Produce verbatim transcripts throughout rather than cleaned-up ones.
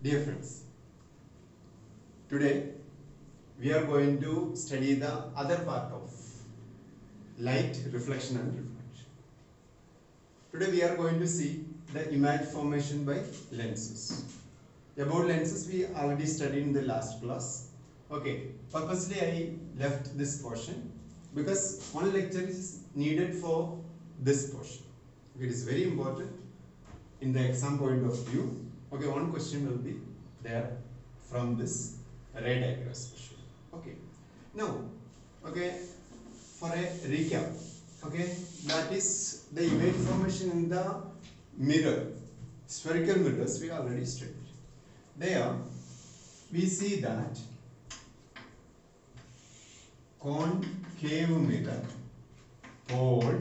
Dear friends, today we are going to study the other part of light, reflection and refraction. Today we are going to see the image formation by lenses. About lenses we already studied in the last class. Okay, purposely I left this portion because one lecture is needed for this portion. It is very important in the exam point of view. Okay, one question will be there from this ray diagram especially. Okay, now, okay, for a recap, okay, that is the image formation in the mirror, spherical mirrors we already studied. There we see that concave mirror, pole,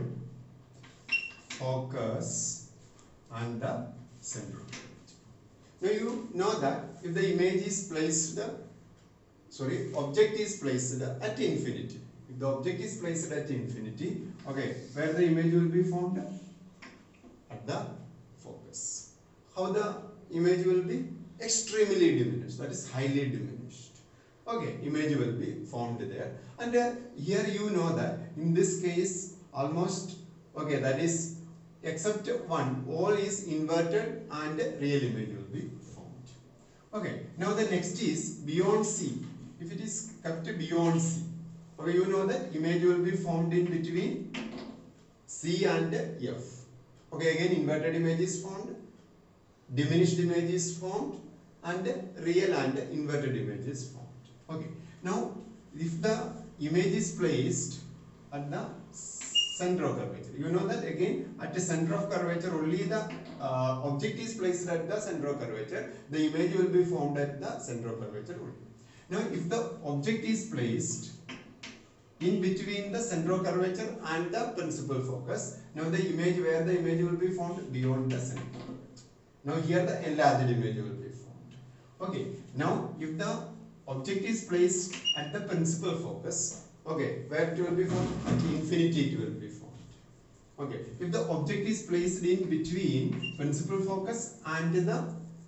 focus and the center. Now you know that if the image is placed, sorry, object is placed at infinity. If the object is placed at infinity, okay, where the image will be formed? At the focus. How the image will be? Extremely diminished, that is highly diminished. Okay, image will be formed there. And uh, here you know that in this case almost, okay, that is except one, all is inverted and real image will be formed. Okay, now the next is beyond C. If it is kept beyond C, okay, you know that image will be formed in between C and F. Okay, again inverted image is formed, diminished image is formed and real and inverted image is formed. Okay, now if the image is placed at the center of curvature, you know that again at the center of curvature only the uh, object is placed at the center of curvature, the image will be formed at the center of curvature only. Now if the object is placed in between the center of curvature and the principal focus, now the image, where the image will be formed? Beyond the center of curvature. Now here the enlarged image will be formed. Okay, now if the object is placed at the principal focus, okay, where it will be formed? At infinity it will be formed. Okay, if the object is placed in between principal focus and the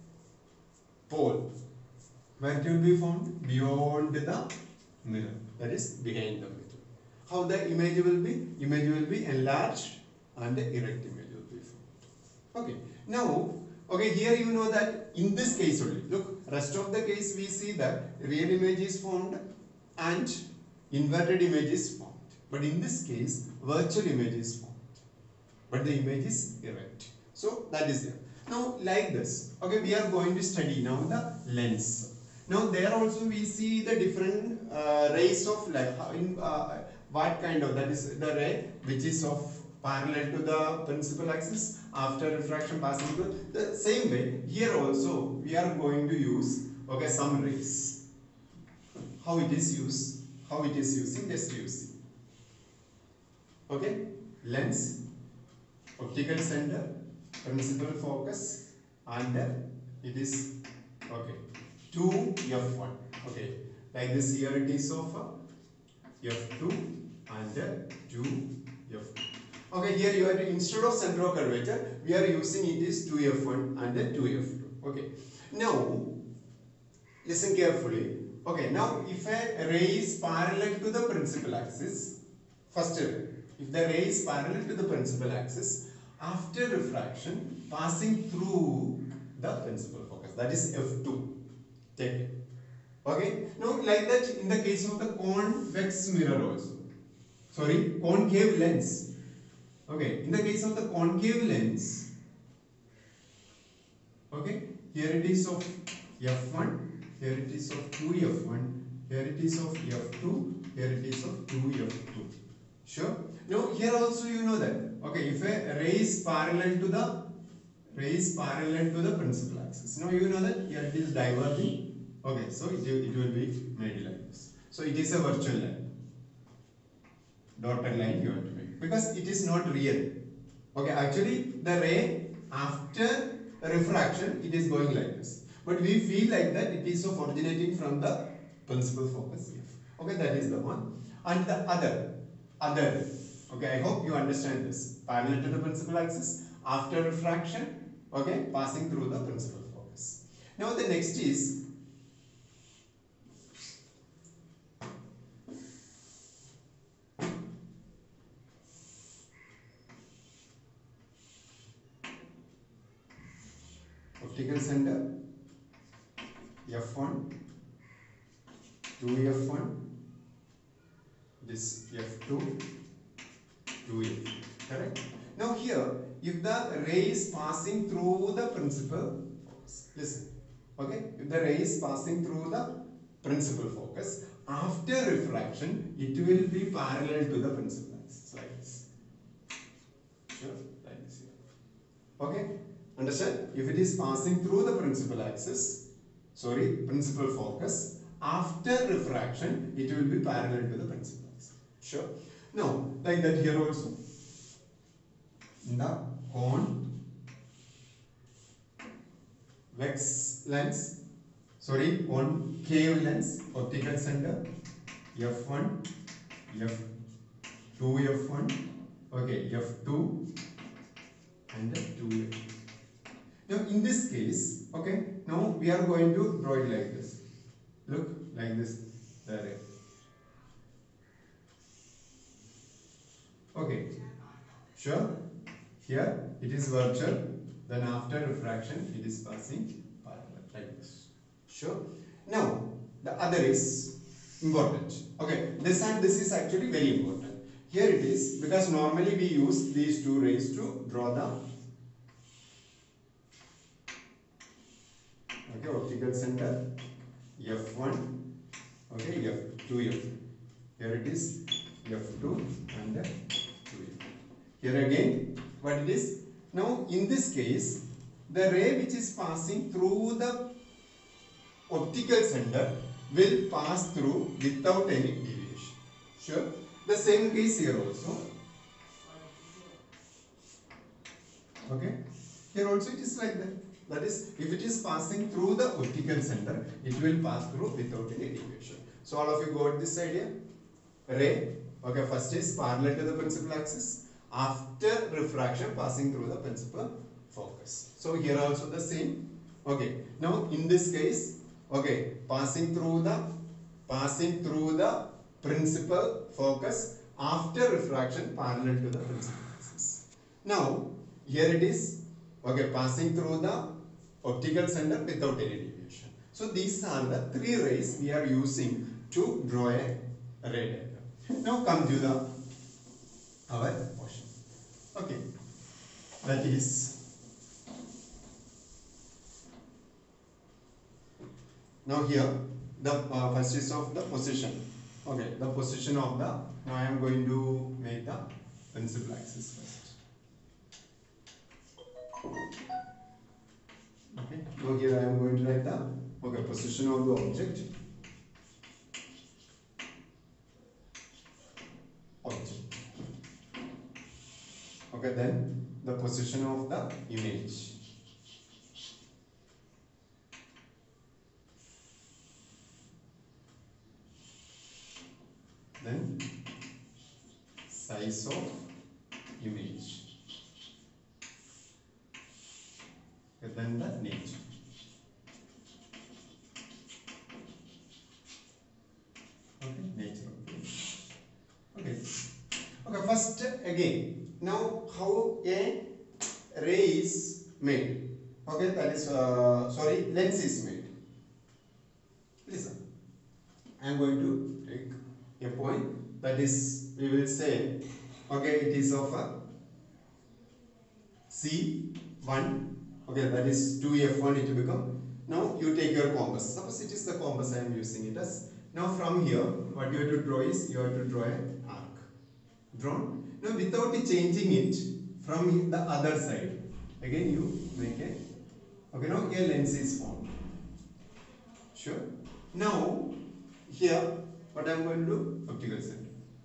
pole, where it will be formed? Beyond the mirror, that is behind the mirror. How the image will be? Image will be enlarged and the erect image will be formed. Okay, now, okay, here you know that in this case only, look, rest of the case we see that real image is formed and inverted image is formed. But in this case, virtual image is formed. But the image is erect. So that is there. Now like this, okay, we are going to study now the lens. Now there also we see the different uh, rays of light. In uh, what kind of, that is the ray which is of parallel to the principal axis after refraction passing through. The same way here also we are going to use, okay, some rays. How it is used? How it is using? Just you see. Okay, lens, optical center, principal focus, and it is, okay, two F one. Okay, like this here it is of F two and two F two. Okay, here you are, instead of center of curvature, we are using it is two F one and two F two. Okay, now listen carefully. Okay, now if a ray is parallel to the principal axis, first ray, if the ray is parallel to the principal axis, after refraction passing through the principal focus, that is F two. Take it. Okay, now like that in the case of the convex mirror also. Sorry, concave lens. Okay, in the case of the concave lens, okay, here it is of F one, here it is of two F one, here it is of F two, here it is of two F two. Sure? Now here also you know that, okay, if a ray is parallel to the ray is parallel to the principal axis. Now you know that here it is diverging. Okay, so it, it will be made like this. So it is a virtual line. Dotted line you have to make because it is not real. Okay, actually the ray after refraction it is going like this. But we feel like that it is of originating from the principal focus. Okay, that is the one. And the other, other. Okay, I hope you understand this. Parallel to the principal axis after refraction, okay, passing through the principal focus. Now the next is optical center F one, two F one, this F two, two F, correct? Now here, if the ray is passing through the principal focus, listen, okay? If the ray is passing through the principal focus, after refraction, it will be parallel to the principal axis, like this. Sure, like this here. Okay? Understand? If it is passing through the principal axis, sorry, principal focus, after refraction, it will be parallel to the principal axis. Sure? Now, like that here also. In the convex lens, sorry, concave lens, optical center, F one, F two F one, okay, F two, and two F. Now, in this case, okay, now we are going to draw it like this. Look, like this, the ray. Okay, sure. Here it is virtual, then after refraction it is passing parallel, like this. Sure. Now, the other is important. Okay, this and this is actually very important. Here it is, because normally we use these two rays to draw the okay, optical center F one, okay, F two F. Here it is F two and two F. Here again, what it is? Now, in this case, the ray which is passing through the optical center will pass through without any deviation. Sure? The same case here also. Okay? Here also it is like that. That is, if it is passing through the optical center, it will pass through without any deviation. So, all of you got this idea? Ray, okay, first is parallel to the principal axis. After refraction, passing through the principal focus. So, here also the same. Okay, now in this case, okay, passing through the passing through the principal focus after refraction, parallel to the principal axis. Now, here it is, okay, passing through the optical center without any deviation. So, these are the three rays we are using to draw a ray diagram. Now, come to the our portion. Okay, that is, now here the uh, first is of the position. Okay, the position of the, now I am going to make the principal axis first. Okay, so here I am going to write the okay position of the object. Object. Okay, then the position of the image. Then size of image. Okay, then the nature. Okay, nature of the image. Okay. Okay, first again. Now, how a ray is made? Okay, that is uh, sorry, lens is made. Listen, I am going to take a point, that is, we will say, okay, it is of a C one, okay, that is two F one it will become. Now, you take your compass. Suppose it is the compass I am using it as. Now, from here, what you have to draw is, you have to draw an arc. Drawn. Now, without changing it from the other side, again you make a, okay, now a lens is formed. Sure. Now, here, what I am going to do? Optical center.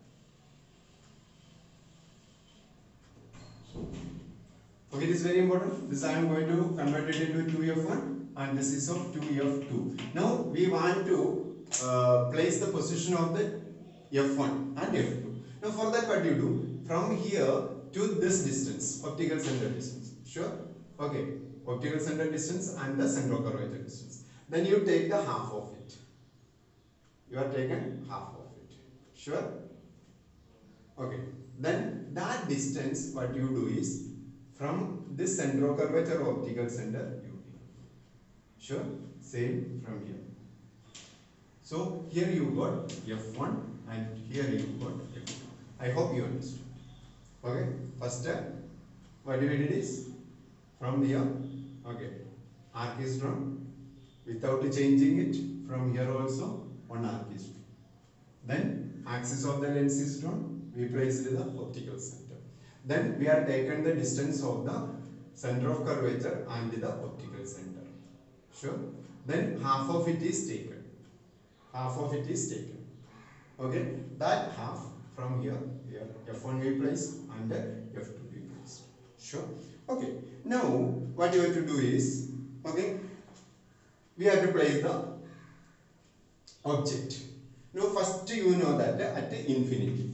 Okay, this is very important. This I am going to convert it into two F one and this is of two F two. Now, we want to uh, place the position of the F one and F two. Now, for that, what you do? From here to this distance, optical center distance. Sure? Okay. optical center distance and the center of curvature distance. Then you take the half of it. You are taken half of it. Sure? Okay. Then that distance, what you do is from this center of curvature optical center you take. Sure? Same from here. So here you got F one and here you got F two. I hope you understood. Okay. First step, what we did is from here. Okay. Arc is drawn without changing it. From here also one arc is drawn. Then axis of the lens is drawn. We placed the optical center. Then we have taken the distance of the center of curvature and the optical center. Sure. Then half of it is taken. Half of it is taken. Okay. That half from here, here F one we place and F two we place. Sure. Okay. Now what you have to do is, okay, we have to place the object. Now first you know that at infinity.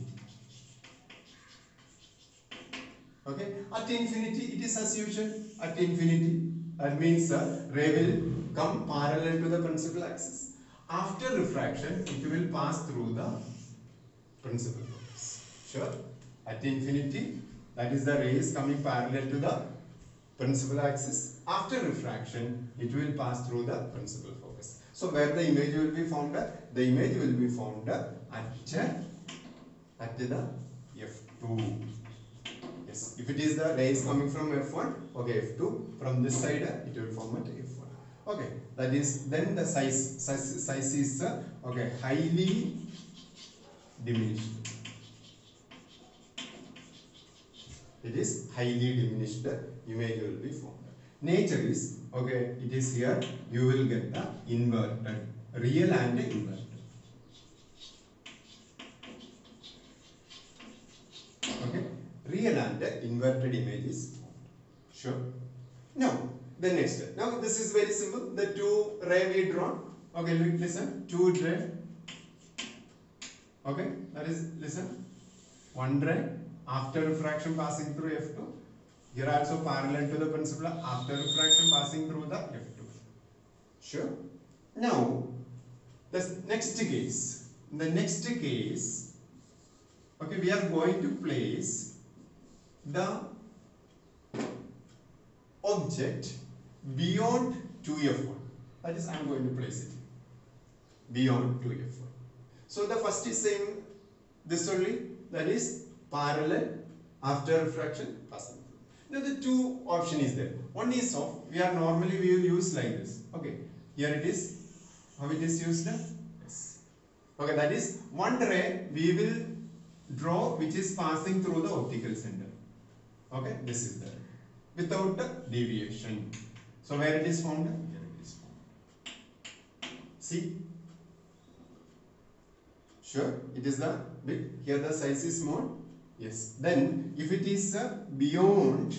Okay, at infinity it is as usual. At infinity, that means uh, ray will come parallel to the principal axis. After refraction, it will pass through the principal focus. Sure. At infinity, that is the ray is coming parallel to the principal axis. After refraction, it will pass through the principal focus. So where the image will be found? The image will be found at at the F two. Yes. If it is the ray is coming from F one, okay, F two. From this side, it will form at F one. Okay. That is then the size size, size is uh, okay highly diminished. It is highly diminished. Image will be formed. Nature is, okay, it is here, you will get the inverted, real and inverted. Okay, real and inverted image is formed. Sure. Now, the next step. Now, this is very simple. The two ray we drawn. Okay, look, listen. Two ray. Okay, that is, listen. One ray after refraction passing through F two. Here also parallel to the principal after refraction passing through the F two. Sure. Now, the next case. The next case, okay, we are going to place the object beyond two F one. That is, I am going to place it beyond two F one. So the first is same, this only, that is parallel after refraction passing. Now the two option is there. One is of, we are normally we will use like this. Okay, here it is. How it is used? Yes. Okay, that is one ray we will draw which is passing through the optical center. Okay, this is there without the deviation. So where it is formed? Here it is formed. See? Sure, it is the big. Here the size is small. Yes. Then if it is uh, beyond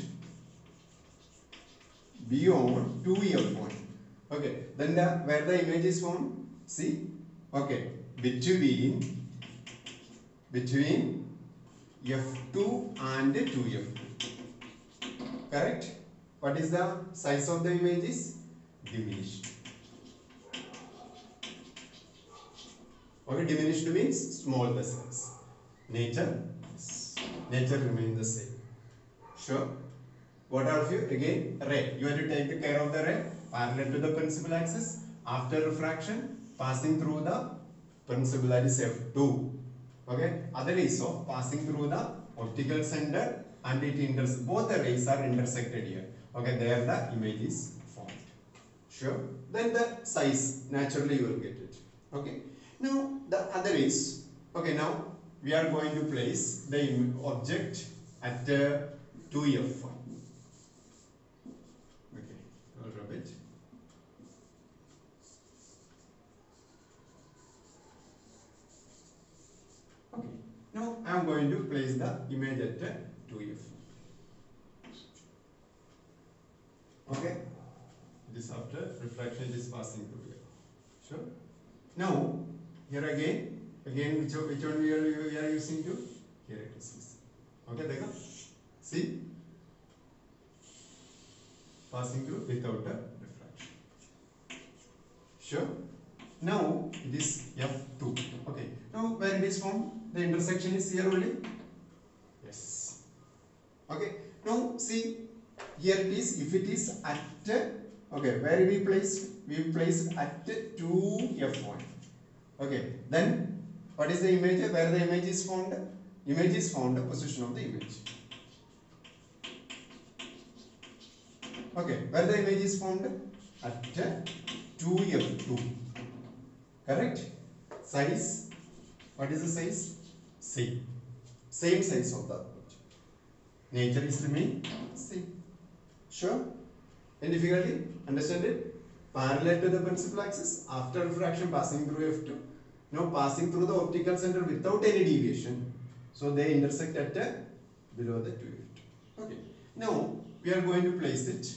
beyond two F one, okay, then the where the image is formed, see, okay, between between F two and two F two, correct? What is the size of the image is diminished. Okay, diminished means small the size. Nature. Nature remains the same. Sure. What are you? Again, ray. You have to take the care of the ray parallel to the principal axis. After refraction, passing through the principal, that is F two. Okay. Other is of passing through the optical center and it intersects. Both the rays are intersected here. Okay. There the image is formed. Sure. Then the size, naturally you will get it. Okay. Now the other is, okay, now we are going to place the object at uh, two F one. Okay, I'll rub it. Okay, now I am going to place the image at uh, two F one. Okay, this after refraction is passing through here. Sure. Now, here again. Again, which, which one we are, we are using to? Here it is. Okay, देखो. See? passing through without a refraction. Sure? Now it is F two. Okay. Now where it is formed? The intersection is here only. Yes. Okay. Now see, here it is. If it is at okay, where we placed? We placed at two F one. Okay. Then what is the image? Where the image is found? Image is found the position of the image. Okay. Where the image is found? At two F two. Correct? Size. What is the size? Same. Same size of the object. Nature is remain same. Sure? Any difficulty? Understand it? Parallel to the principal axis, after refraction passing through F two. Now passing through the optical center without any deviation. So they intersect at uh, below the two F two. Okay. Now we are going to place it.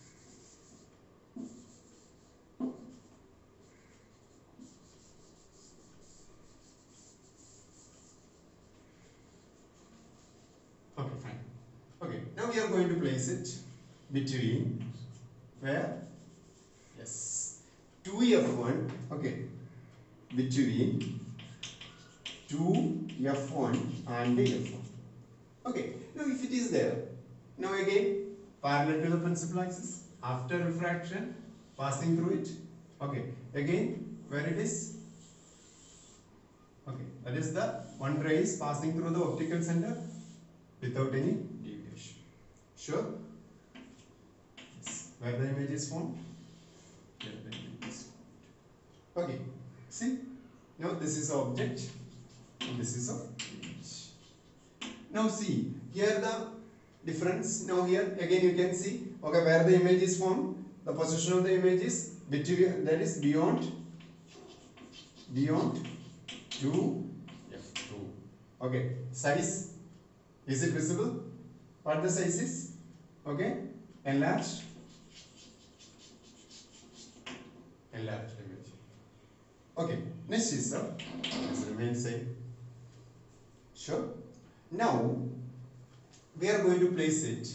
Okay, fine. Okay, now we are going to place it between where? Yes, two F one. Okay, between two F one and F one. Okay, now if it is there, now again parallel to the principal axis, after refraction passing through it. Okay, again where it is? Okay, that is the one ray is passing through the optical center without any deviation. Sure? Yes. Where the image is formed? Here the image is formed. Okay. See? Now this is the object and this is the image. Now see, here the difference. Now here again you can see, okay, where the image is formed, the position of the image is between, that is beyond beyond two F two. Okay. Size. Is it visible? What the size is? Okay. Enlarged. Enlarged image. Okay. Next is the let's remain same. Sure. Now we are going to place it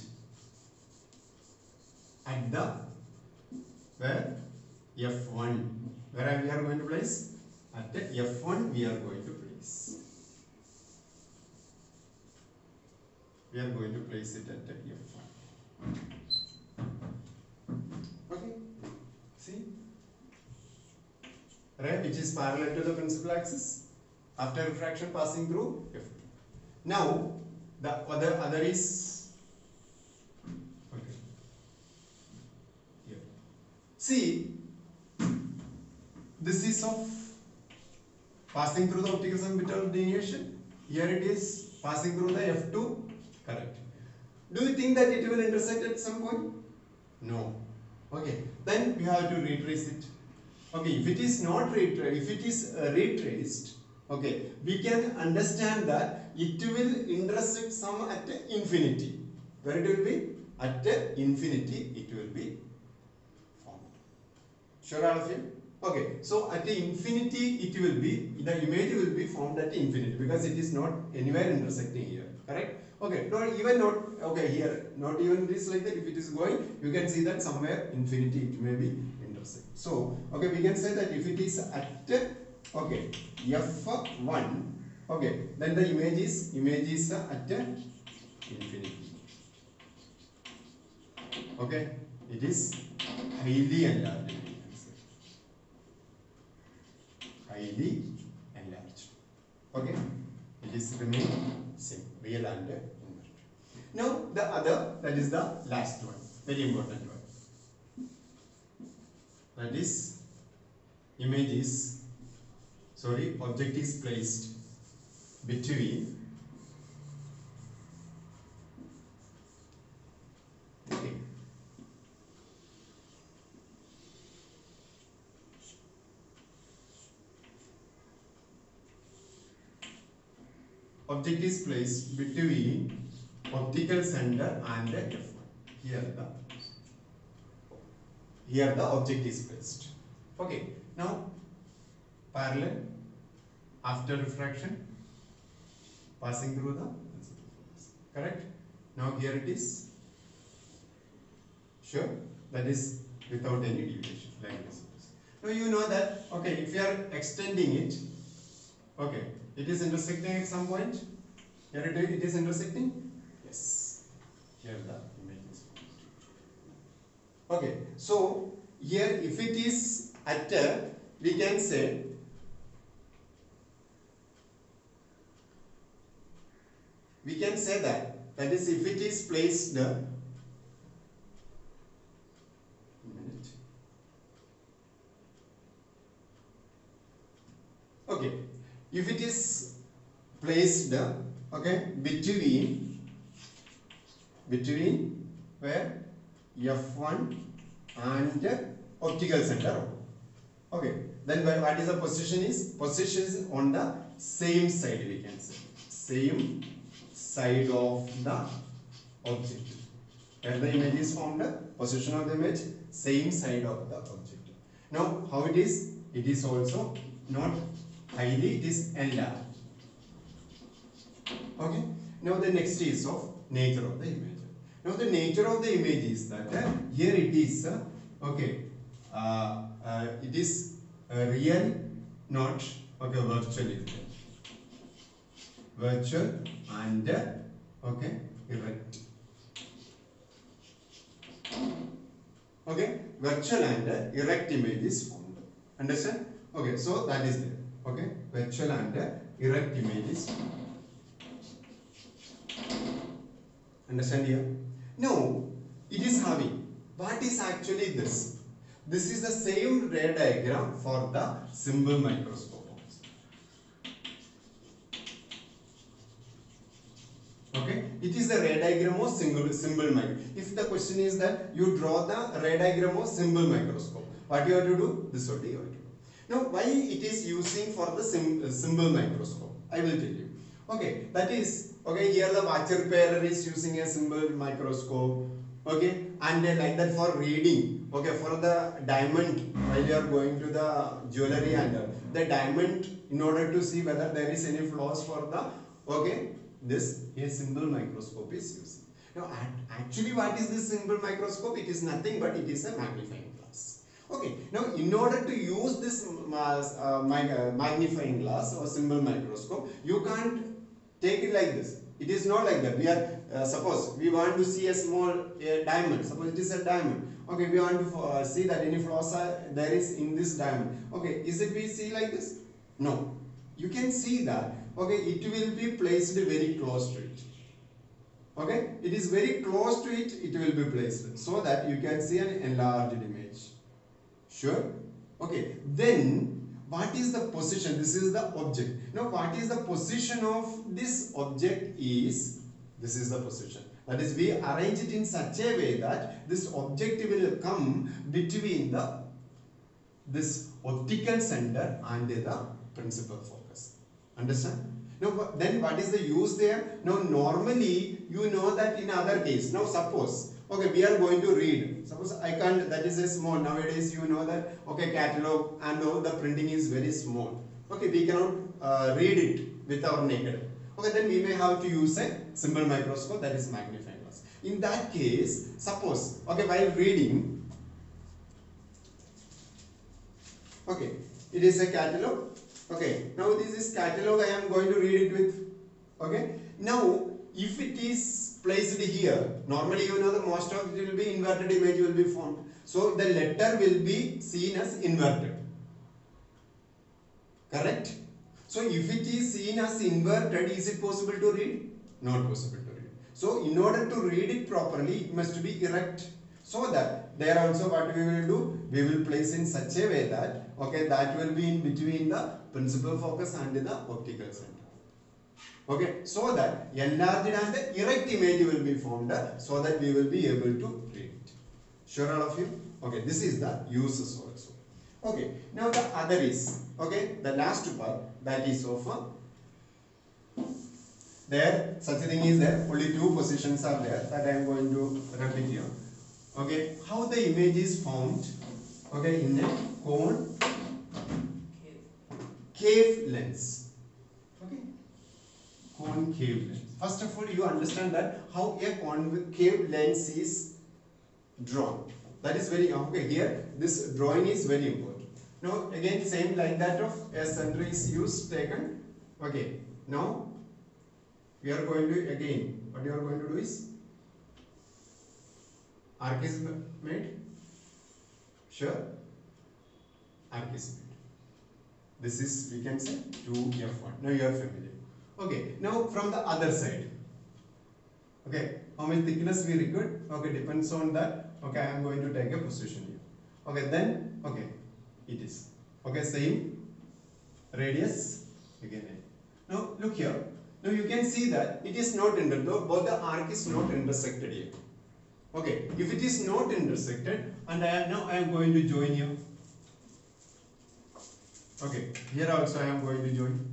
at the where F one. Where we are going to place? At the F one we are going to place. We are going to place it at the F one. Okay. See? Ray which is parallel to the principal axis after refraction passing through F two. Now the other other is okay. Here. See, this is of passing through the optical center without deviation. Here it is passing through the F two. Correct. Do you think that it will intersect at some point? No. Okay. Then we have to retrace it. Okay. If it is not retraced, if it is uh, retraced, okay, we can understand that it will intersect some at infinity. Where it will be? At infinity it will be formed. Sure, all of you? Okay. So at infinity it will be, the image will be formed at infinity because it is not anywhere intersecting here. Correct? Okay, not even not, okay, here, not even this like that, if it is going, you can see that somewhere infinity it may be intersect. So, okay, we can say that if it is at, okay, F one, okay, then the image is, image is at infinity. Okay, it is highly enlarged. Highly enlarged. Okay, it is remain same, real and inverted. Now the other, that is the last one, very important one. That is image is, sorry, object is placed between okay, object is placed between optical center and the F one. Here the here the object is placed. Okay. Now parallel after refraction passing through the correct. Now here it is. Sure. that is without any deviation, like this. Now you know that, okay, if you are extending it, okay, it is intersecting at some point. Here it, it is intersecting. Yes. Here the image is. Okay. So here, if it is at a, we can say we can say that that is if it is placed. Okay, if it is placed, okay, between between where F one and optical center, okay, then what is the position is? Position is on the same side, we can say, same side of the object. Where the image is formed, position of the image, same side of the object. Now, how it is? It is also not highly, it is enlarged. Okay. Now the next is of nature of the image. Now the nature of the image is that uh, here it is uh, okay. Uh, uh, it is uh, real, not okay, virtual image. Virtual and uh, okay, erect. Okay, virtual and uh, erect image is formed. Understand? Okay, so that is there. Okay, virtual and uh, erect image is formed. Understand here? Now, it is having, what is actually this? This is the same ray diagram for the simple microscope. Okay, it is the ray diagram of single simple microscope. If the question is that you draw the ray diagram of simple microscope, what you have to do? This what you have to do. Now, why it is using for the sim simple microscope? I will tell you. Okay, that is, okay, here the watcher bearer is using a simple microscope, okay, and uh, like that for reading, okay, for the diamond, while you are going to the jewelry and uh, the diamond, in order to see whether there is any flaws for the, okay, this a simple microscope is using. Now, actually, what is this simple microscope? It is nothing but it is a magnifying glass. Okay, now in order to use this uh, uh, magnifying glass or simple microscope, you can't take it like this. It is not like that. We are, uh, suppose we want to see a small uh, diamond. Suppose it is a diamond. Okay, we want to uh, see that any flaws are there is in this diamond. Okay, is it we see like this? No. You can see that. Okay, it will be placed very close to it. Okay, it is very close to it. It will be placed so that you can see an enlarged image. Sure. Okay. Then, what is the position? This is the object. Now, what is the position of this object is, this is the position. That is, we arrange it in such a way that this object will come between the, this optical center and the principal focus. Understand? Now, then what is the use there? Now, normally, you know that in other case, now suppose, okay, we are going to read. Suppose I can't, that is a small, nowadays you know that, okay, catalog and all the printing is very small. Okay, we cannot uh, read it with our naked. Okay, then we may have to use a simple microscope, that is magnifying glass. In that case, suppose, okay, while reading, okay, it is a catalog. Okay, now this is catalog, I am going to read it with, okay. Now, if it is placed here, normally you know the most of it will be inverted image will be formed. So, the letter will be seen as inverted. Correct? So, if it is seen as inverted, is it possible to read? Not possible to read. So, in order to read it properly, it must be erect. So that there also what we will do, we will place in such a way that, okay, that will be in between the principal focus and the optical center. Okay, so that enlarged and erect image will be formed, so that we will be able to read it. Sure, all of you? Okay, this is the uses also. Okay, now the other is, okay, the last part, that is of uh, there, such a thing is there, only two positions are there that I am going to repeat here. Okay, how the image is formed, okay, in a cone cave lens. Okay, concave lens. First of all, you understand that how a concave lens is drawn. That is very, okay, here this drawing is very important. Now again same like that of a center is used, taken. Okay, now we are going to, again, what you are going to do is, arc is made, sure, arc is made. This is, we can say, two F one. Now you are familiar. Okay, now from the other side. Okay, how much thickness we require? Okay, depends on that. Okay, I am going to take a position here. Okay, then, okay, it is. Okay, same radius again. Now look here. Now you can see that it is not intersected. Both the arc is not intersected here. Okay, if it is not intersected, and I am now I am going to join here. Okay, here also I am going to join.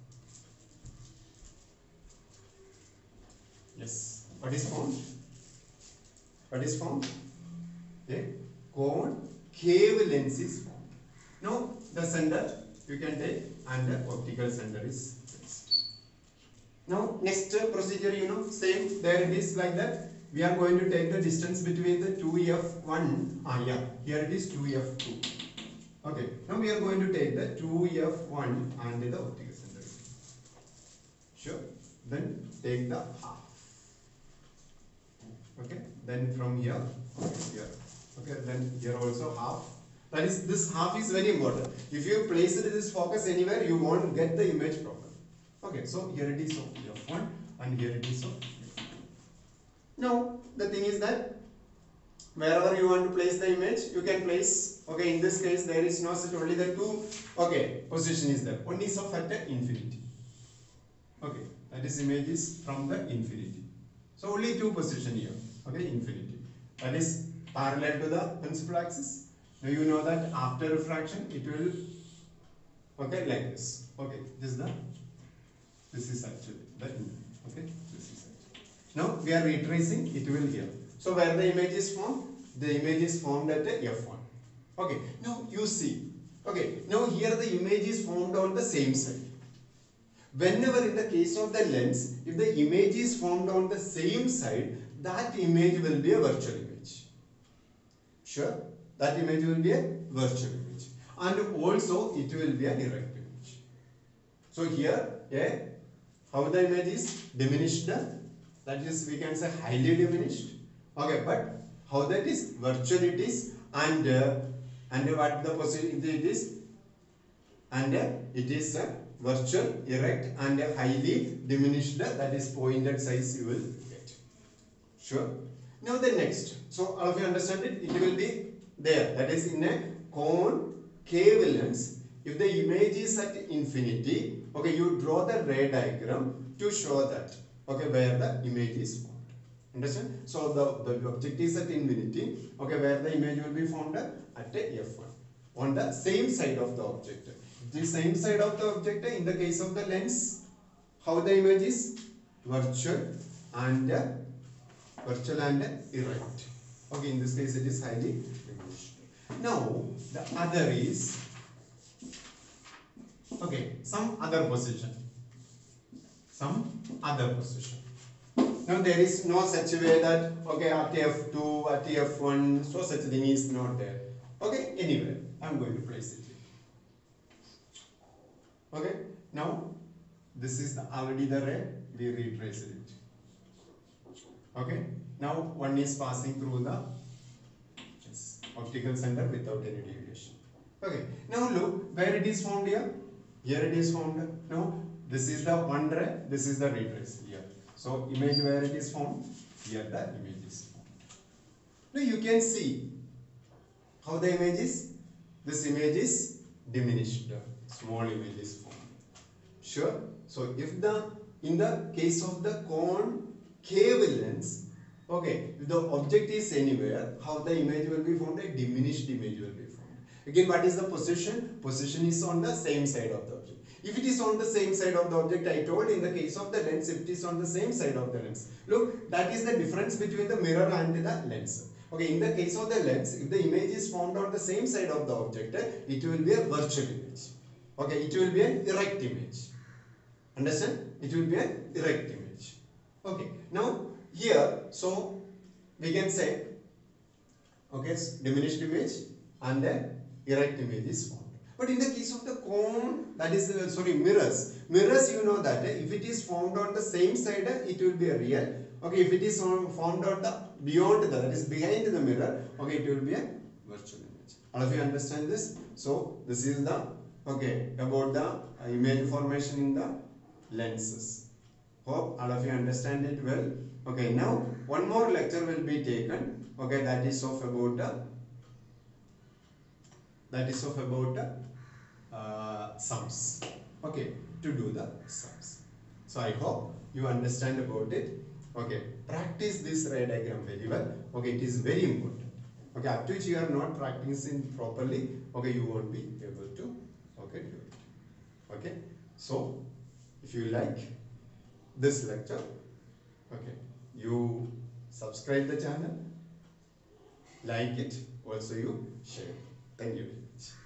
Yes. What is formed? What is formed? A concave lens is formed. Now the center you can take, and the optical center is fixed. Now next procedure, you know, same, there it is like that. We are going to take the distance between the two F one, ah yeah, here it is two F two. Okay, now we are going to take the two F one and the optical center. Sure. Then take the half. Okay, then from here, okay, here. Okay, then here also half. That is, this half is very important. If you place it this focus anywhere, you won't get the image properly. Okay, so here it is of F one and here it is of F two. Now the thing is that wherever you want to place the image, you can place. Okay, in this case there is no set, only the two. Okay, position is there. One is of at infinity. Okay, that is image is from the infinity. So only two position here. Okay, infinity. That is parallel to the principal axis. Now you know that after refraction it will, okay, like this. Okay, this is the, this is actually the, okay, this is actually. Now we are retracing, it will here. So where the image is formed, the image is formed at a F one. Okay, now you see. Okay, now here the image is formed on the same side. Whenever in the case of the lens, if the image is formed on the same side, that image will be a virtual image. Sure, that image will be a virtual image, and also it will be an erect image. So here, yeah, how the image is diminished, that is, we can say highly diminished. Okay, but how that is virtual it is, and uh, and what the position it is, and uh, it is uh, virtual, erect, and uh, highly diminished, that is pointed size you will get. Sure. Now the next, so all of you understand it, it will be there, that is in a concave lens. If the image is at infinity, okay, you draw the ray diagram to show that, okay, where the image is formed. Understand? So the, the object is at infinity, okay, where the image will be formed at a F one, on the same side of the object. The same side of the object, in the case of the lens, how the image is virtual and uh, virtual and uh, erect. Okay, in this case it is highly diminished. Now the other is, okay, some other position, some other position. Now there is no such way that, okay, at F two, at F one, so such thing is not there. Okay, anywhere I am going to place it here. Okay, now this is the, already the ray, we retrace it. Okay, now one is passing through the yes, optical center without any deviation. Okay, now look where it is formed here. Here it is formed. Now this is the one ray, this is the retrace here. So image where it is formed, here the image is formed. Now you can see how the image is. This image is diminished. Small image is formed. Sure. So if the in the case of the concave lens, okay, if the object is anywhere, how the image will be formed? A diminished image will be formed. Again, what is the position? Position is on the same side of the object. If it is on the same side of the object, I told in the case of the lens, if it is on the same side of the lens. Look, that is the difference between the mirror and the lens. Okay, in the case of the lens, if the image is formed on the same side of the object, it will be a virtual image. Okay, it will be an erect image. Understand? It will be an erect image. Okay, now here, so we can say Okay, diminished image and the erect image is formed. But in the case of the cone, that is uh, sorry mirrors, mirrors you know that uh, if it is formed on the same side, uh, it will be a real. Okay, if it is on, formed on the beyond the, that is behind the mirror, okay, it will be a virtual image. All of you understand this? So this is the okay about the uh, image formation in the lenses. Hope all of you understand it well. Okay, now one more lecture will be taken. Okay, that is of about the that is of about the uh, sums. Okay, to do the sums. So I hope you understand about it. Okay, practice this ray diagram very well. Okay, it is very important. Okay, up to which you are not practicing properly, okay, you won't be able to okay do it. Okay, so if you like this lecture, okay, you subscribe the channel, like it, also you share. Thank you very much.